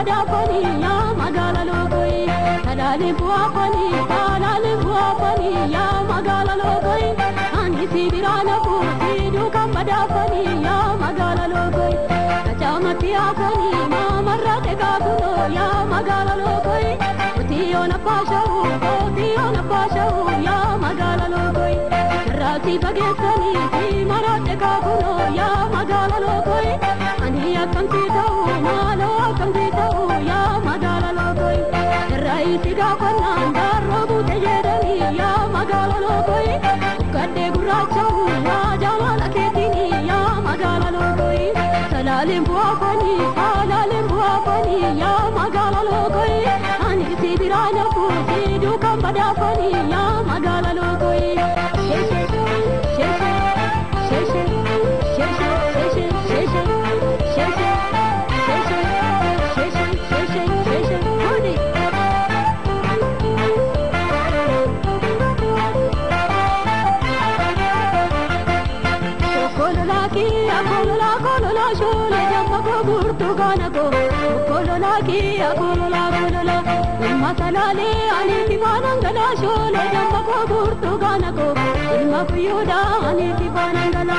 badafani ya magala lokoi talale buafani ya magala lokoi ani sibirana puti dukam badafani ya magala lokoi kacamati afani mama rate kabuno ya magala lokoi utiona pashawu ya magala lokoi rati bagesani ti marate kabuno ya magala lokoi ani akamti tau malo akamti tau ya magala lokoi raiti gapana daro bute jedani ya magala lokoi kadde gurachau ya jamala ketini ya magala lokoi salalim buafani ya magala lokoi ani sibirana puti dukam badafani ya magala lokoi Kolola shole jamma ko burtu gana ko kolola ilma salale ani tibanangala shole jamma ko burtu gana ko ilma kuyuda ani tibanangala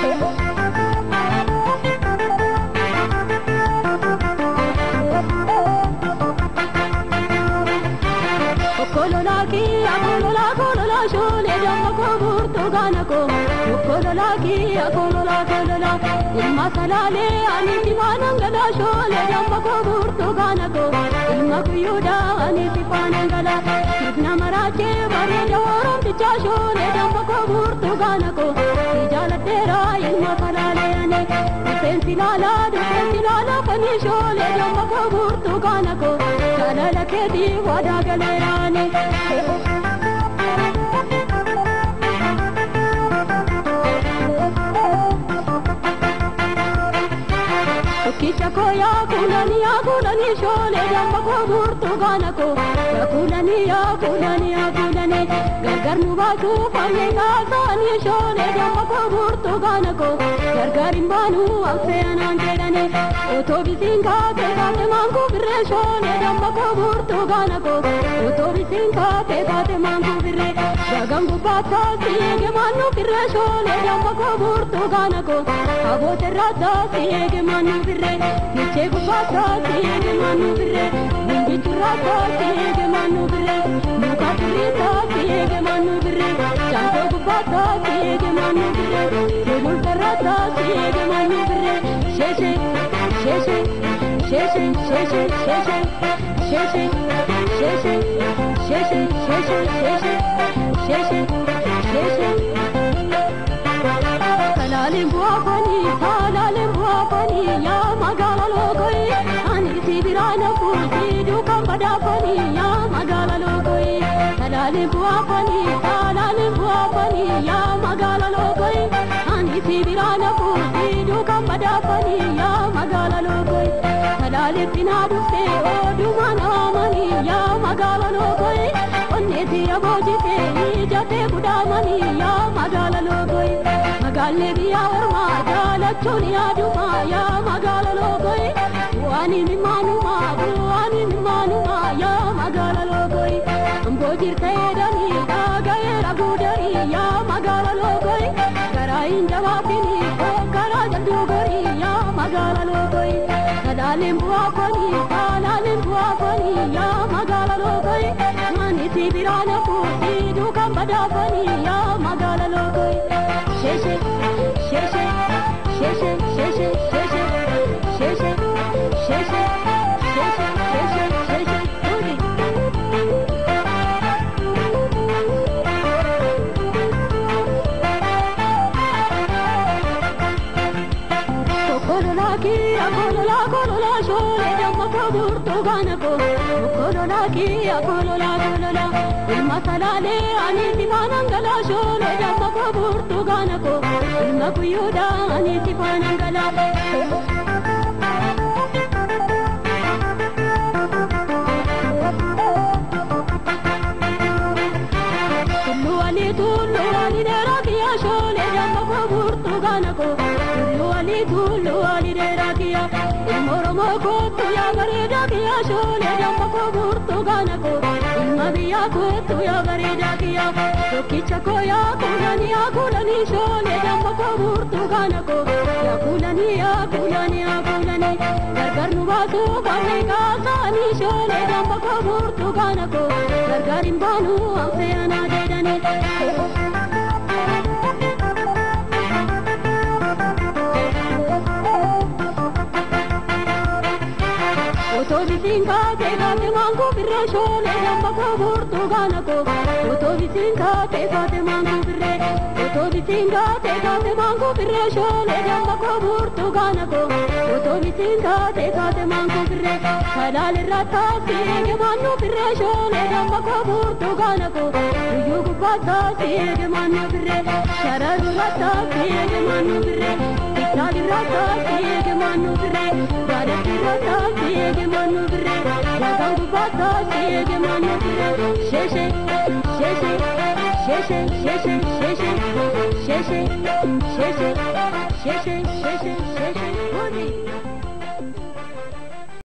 kolola shole jamma ko burtu gana ko kolola ilma salale ani tibanangala shole jamma ko burtu gana ko ilma kuyuda ani tibanangala kitna marache bare jorom ticha shole jamma ko burtu gana ko tijala tera ilma salale ani sensilala pani shole jamma ko burtu gana ko chala laketi wada galayani Kisha koya kulani shole jamma ko burtu gana ko kulani gargar nubatu panne gaasani shole jamma ko burtu gana ko gargarin banu alfe anangelane otobisin ka te mangu birre shole jamma ko burtu gana ko otobisin ka te mangu birre gagangu bata siege manu birre shole jamma ko burtu gana ko abote rata siege manu birre niche gubata siege manu birre bungi churata siege manu birre muka purita siege manu birre chanto gubata siege manu birre sebul terata siege manu birre sheshe Salalim buafani ya magala lokoi ani sibirana puti dukam badafani ya magala lokoi salalim buafani ya magala lokoi ani sibirana puti dukam badafani ya magala lokoi salalim pinadufte odumana mani ya magala lokoi onne tira bojite jate budamani ya magala lokoi magalle biya orma jala choniya duma ya magala lokoi wani manuma ya magala lokoi ambojir tedani dagayera gudari ya magala lokoi karain jawabini kara jadugari ya magala lokoi sadalim buafani ya magala lokoi mani sibirana puti dukam badafani ya magala lokoi sheshe kolola shole jamma ko burtu gana ko kolola ilma salale ani tibanangala shole jamma ko burtu gana ko ilma kuyuda ani tibanangala tullu ali dera kiya shole damma ko burtukaana ko tullu wali derakiya ilmoromo ko tuya bareeda kiya shole damma ko burtukaana ko ilma biya ko tuya bareeda kiya tokkicha ko ya kulani shole damma ko burtukaana ko ya kulani gargar nu baasu baane kaasani shole damma ko burtukaana ko gargarin baanu anfeana jedhani Otobisinka te mangu birre shole damma ko burtukaana ko Otobisinka te mangu birre Otobisinka te mangu birre shole damma ko burtukaana ko Otobisinka te mangu birre halal rata siege manu birre shole damma ko burtukaana ko Uyyu gubbata siege manu birre shararu rata siege manu birre Itali rata siege manu birre Badati rata siege manu birre Wagangu bata siege manu birre Sheshe Sheshe